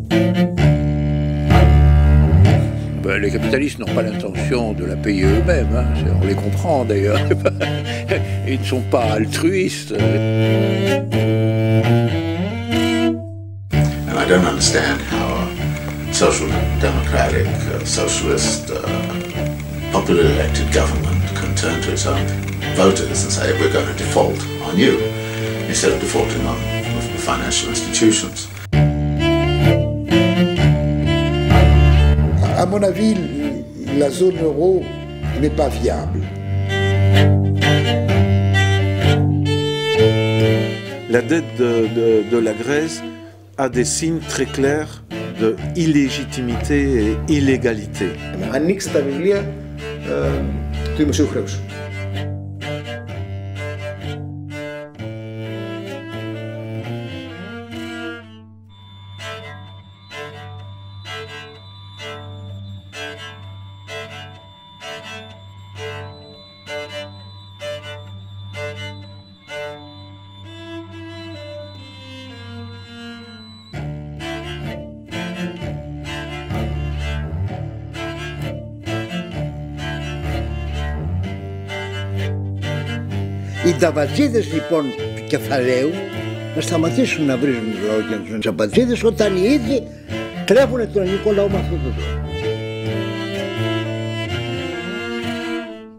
Ben, les capitalistes n'ont pas l'intention de la payer eux-mêmes, hein. On les comprend d'ailleurs. Ils ne sont pas altruistes. And I don't understand how a social democratic, socialist, popularly elected government can turn to its own voters and say we're going to default on you instead of defaulting on the financial institutions. À mon avis, la zone euro n'est pas viable. La dette de la Grèce a des signes très clairs de illégitimité et illégalité. Ανοίξτε τα βιβλία του δημοσίου χρέους. Οι νταβατζίδες λοιπόν του κεφαλαίου να σταματήσουν να βρίζουν τους λαούς και τους αμπατζίδες όταν οι ίδιοι κλέβουν τον ελληνικό λαό με αυτόν τον τρόπο.